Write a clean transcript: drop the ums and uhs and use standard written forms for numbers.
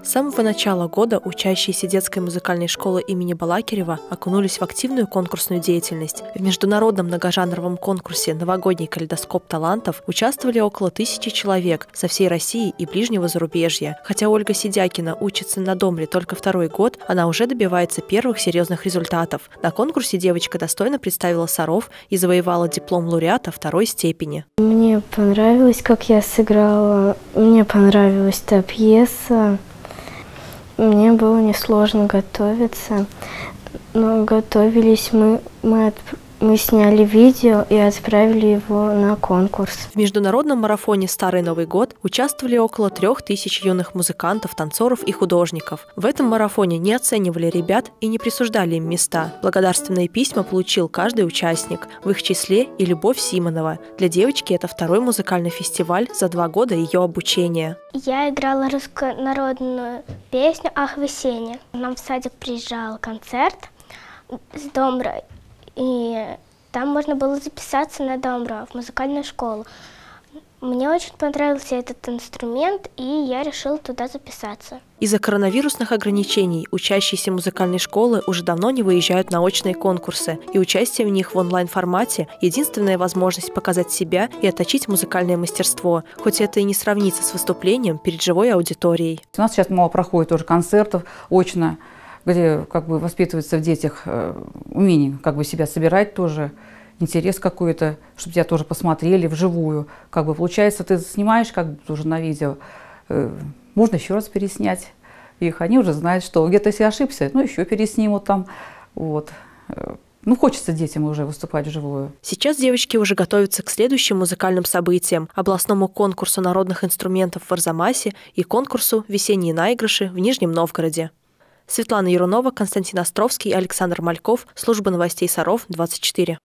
С самого начала года учащиеся детской музыкальной школы имени Балакирева окунулись в активную конкурсную деятельность. В международном многожанровом конкурсе «Новогодний калейдоскоп талантов» участвовали около 1000 человек со всей России и ближнего зарубежья. Хотя Ольга Сидякина учится на Домре только 2-й год, она уже добивается первых серьезных результатов. На конкурсе девочка достойно представила Саров и завоевала диплом лауреата 2-й степени. Мне понравилось, как я сыграла. Мне понравилась та пьеса. Мне было несложно готовиться, но готовились мы сняли видео и отправили его на конкурс. В международном марафоне «Старый Новый год» участвовали около 3000 юных музыкантов, танцоров и художников. В этом марафоне не оценивали ребят и не присуждали им места. Благодарственные письма получил каждый участник, в их числе и Любовь Симонова. Для девочки это 2-й музыкальный фестиваль за 2 года ее обучения. Я играла русскую народную песню «Ах, весенне». Нам в садик приезжал концерт с Домра, и там можно было записаться на Домра, в музыкальную школу. Мне очень понравился этот инструмент, и я решила туда записаться. Из-за коронавирусных ограничений учащиеся музыкальной школы уже давно не выезжают на очные конкурсы, и участие в них в онлайн-формате – единственная возможность показать себя и отточить музыкальное мастерство, хоть это и не сравнится с выступлением перед живой аудиторией. У нас сейчас мало проходит тоже концертов очно, где воспитывается в детях умение себя собирать тоже, интерес какой-то, чтобы тебя тоже посмотрели вживую. Получается, ты снимаешь тоже на видео, можно еще раз переснять их, они уже знают, что где-то если ошибся, еще переснимут там, вот. Хочется детям уже выступать вживую. Сейчас девочки уже готовятся к следующим музыкальным событиям – областному конкурсу народных инструментов в Арзамасе и конкурсу «Весенние наигрыши» в Нижнем Новгороде. Светлана Ярунова, Константин Островский, Александр Мальков. Служба новостей Саров, 24.